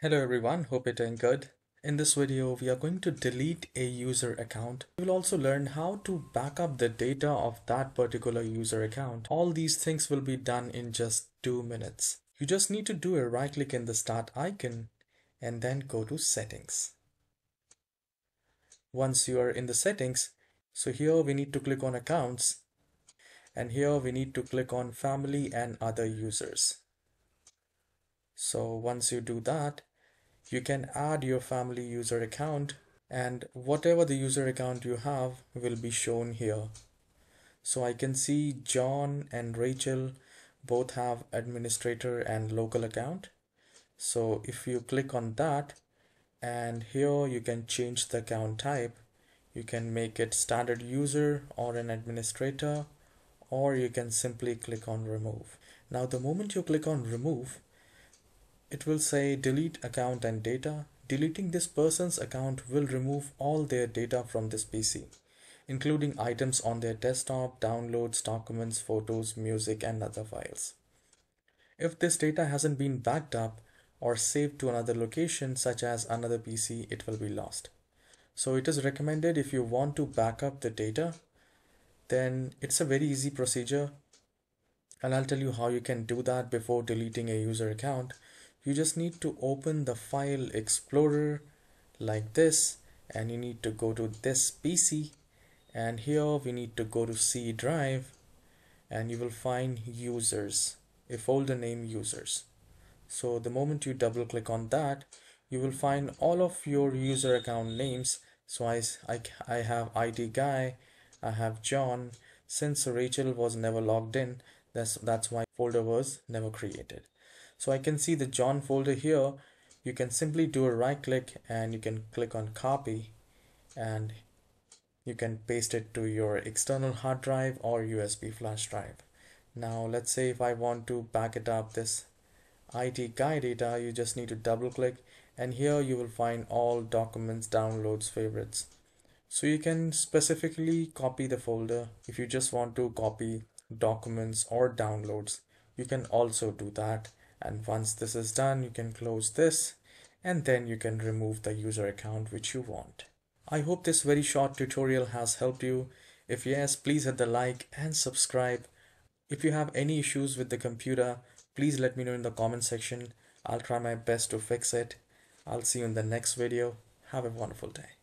Hello everyone, hope you're doing good. In this video, we are going to delete a user account. We will also learn how to back up the data of that particular user account. All these things will be done in just 2 minutes. You just need to do a right click in the start icon and then go to settings. Once you are in the settings, so here we need to click on accounts and here we need to click on family and other users. So once you do that, you can add your family user account and whatever the user account you have will be shown here. So I can see John and Rachel both have administrator and local account. So if you click on that, and here you can change the account type. You can make it standard user or an administrator, or you can simply click on remove. Now the moment you click on remove, it will say delete account and data. Deleting this person's account will remove all their data from this PC, including items on their desktop, downloads, documents, photos, music, and other files. If this data hasn't been backed up or saved to another location, such as another PC, it will be lost. So it is recommended, if you want to back up the data, then it's a very easy procedure. And I'll tell you how you can do that before deleting a user account. You just need to open the file explorer like this, and you need to go to this PC, and here we need to go to C drive, and you will find users, a folder named users. So the moment you double click on that, you will find all of your user account names. So I have IT guy, I have John. Since Rachel was never logged in, that's why folder was never created. So I can see the John folder here. You can simply do a right click and you can click on copy and you can paste it to your external hard drive or USB flash drive. Now let's say if I want to back it up, this IT guy data, you just need to double click and here you will find all documents, downloads, favorites. So you can specifically copy the folder. If you just want to copy documents or downloads, you can also do that. And once this is done, you can close this and then you can remove the user account which you want. I hope this very short tutorial has helped you. If yes, please hit the like and subscribe. If you have any issues with the computer, please let me know in the comment section. I'll try my best to fix it. I'll see you in the next video. Have a wonderful day.